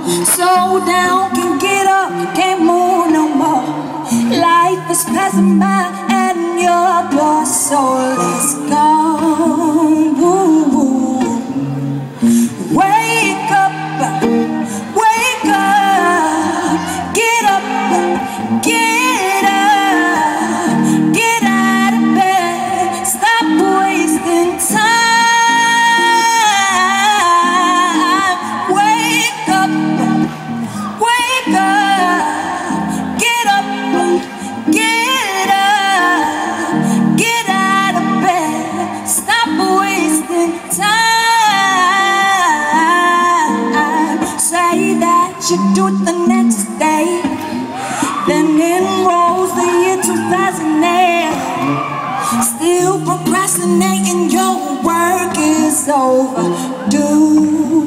So down, can't get up, can't move no more. Life is passing by and you're poor, so let's go. Wake up, wake up, get up, get up, get out of bed, stop wasting time. Wake up, wake up, get up, get up, get out of bed, stop wasting time. Say that you do it the next day, then enrolls the year 2008. Still procrastinating, your work is overdue.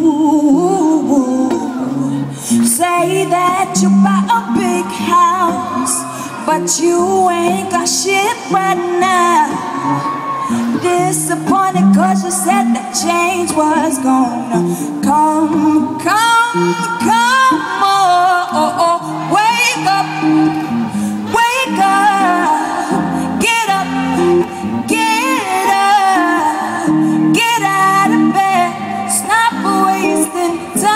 Say that you buy a big house, but you ain't got shit right now. Disappointed cause you said that change was gonna come, come, come on. Wake up, wake up, get up, get up, get out of bed, stop wasting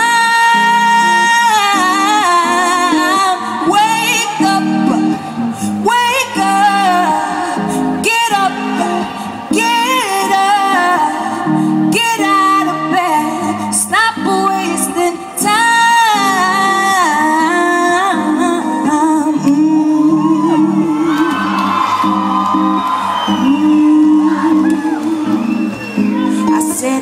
time. Wake up, wake up, get up, get up, get out of bed, stop wasting time. I said,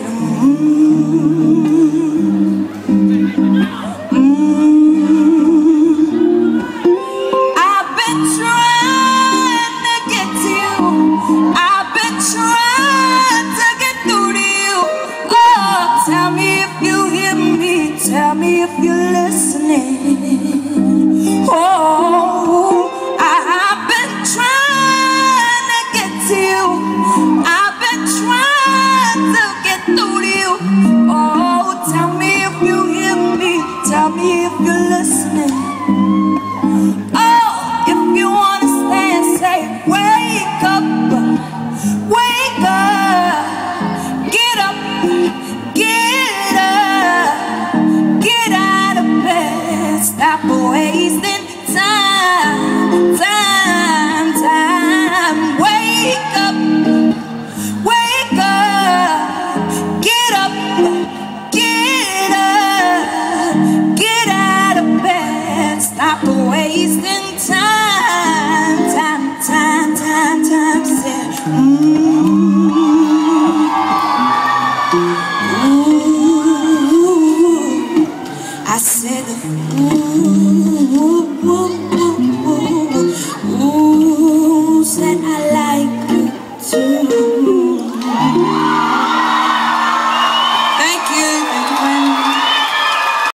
I've been trying to get to you. I've been trying to get through to you. Oh, tell me if you hear me. Tell me if you're listening. Oh, I've been trying to get to you. I've been trying to get through to you. Oh, tell me if you hear me. Tell me if you're listening. Oh, if you understand, say wake up, wake up, get up, get up, get out of bed, stop wasting time, time, time. Wake up, wake up, get up, get up, get out of bed, stop wasting time, time, time, time, time. Say, ooh, I said, ooh.